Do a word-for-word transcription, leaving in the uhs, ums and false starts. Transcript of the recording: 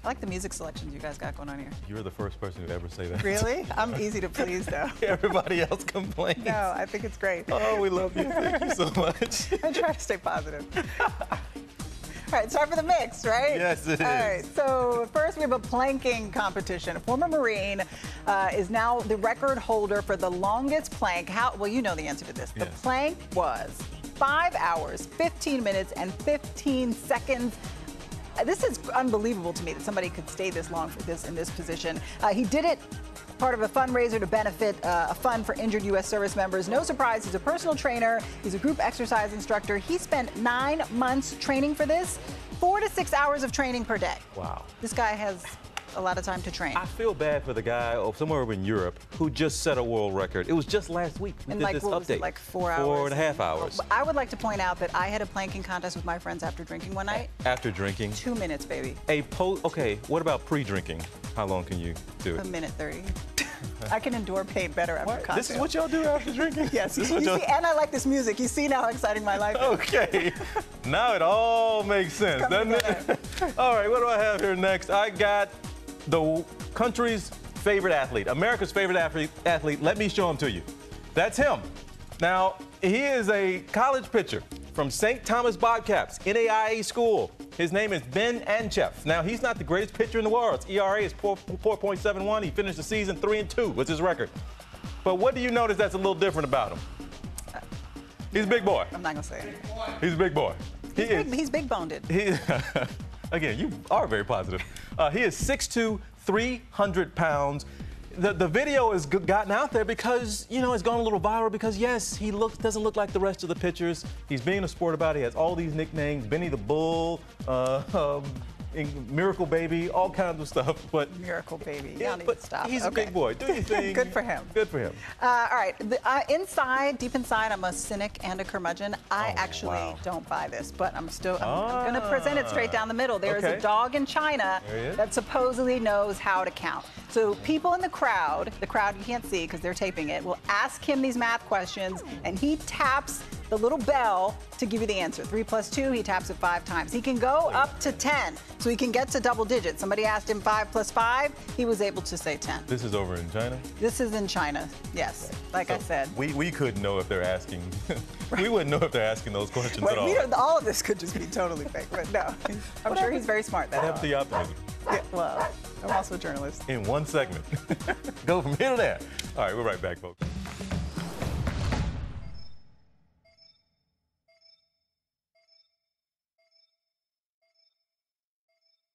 I like the music selections you guys got going on here. You're the first person to ever say that. Really? I'm easy to please, though. Everybody else complains. No, I think it's great. Oh, we love you. Thank you so much. I try to stay positive. All right, time for the mix, right? Yes, it is. All right, so first we have a planking competition. A former Marine uh, is now the record holder for the longest plank. How? Well, you know the answer to this. The Yes. plank was five hours, fifteen minutes, and fifteen seconds. This is unbelievable to me that somebody could stay this long for this in this position. Uh, he did it part of a fundraiser to benefit uh, a fund for injured U S service members. No surprise, he's a personal trainer. He's a group exercise instructor. He spent nine months training for this, four to six hours of training per day. Wow. This guy has a lot of time to train. I feel bad for the guy oh, somewhere over in Europe who just set a world record. It was just last week. We In did like, this what update. was it, like four hours? Four and a half hours. I would like to point out that I had a planking contest with my friends after drinking one night. After drinking. Two minutes, baby. A po okay, what about pre-drinking? How long can you do it? A minute thirty. I can endure pain better after a cocktail. This is what y'all do after drinking? Yes. This is You what y'all- see, and I like this music. You see now how exciting my life is. Okay, now it all makes sense, doesn't it? All right, what do I have here next? I got the country's favorite athlete, America's favorite athlete. athlete. Let me show him to you. That's him. Now, he is a college pitcher from Saint Thomas Bobcats, N A I A school. His name is Ben Anchef. Now, he's not the greatest pitcher in the world. His E R A is four point seven one. He finished the season three and two was his record. But what do you notice that's a little different about him? He's a big boy. I'm not gonna say it. He's a big boy. He He's, is. big, he's big boned. He, again, you are very positive. Uh, he is six two, three hundred pounds. The, the video has g- gotten out there because, you know, it's gone a little viral because, yes, he looks doesn't look like the rest of the pitchers. He's being a sport about it. He has all these nicknames, Benny the Bull, uh, um, Miracle Baby, all kinds of stuff. But Miracle baby. yeah, Y'all need but to stop. he's Okay. a big boy. Do your thing. Good for him. Good for him. Uh, all right. The, uh, inside, deep inside, I'm a cynic and a curmudgeon. I Oh, actually wow. don't buy this, but I'm still, I'm, Ah. I'm going to present it straight down the middle. There is Okay. a dog in China There he is. that supposedly knows how to count. So people in the crowd, the crowd you can't see because they're taping it, will ask him these math questions, and he taps the little bell to give you the answer. Three plus two, he taps it five times. He can go up to ten, so he can get to double digits. Somebody asked him five plus five, he was able to say ten. This is over in China? This is in China, yes, like I So said. We, we couldn't know if they're asking, we wouldn't know if they're asking those questions But at all. we don't, all of this could just be totally fake, but no. I'm sure he's very smart, What though. happened to your optimism? Yeah, well, I'm also a journalist. In one segment. Go from here to there. All right, we're right back, folks.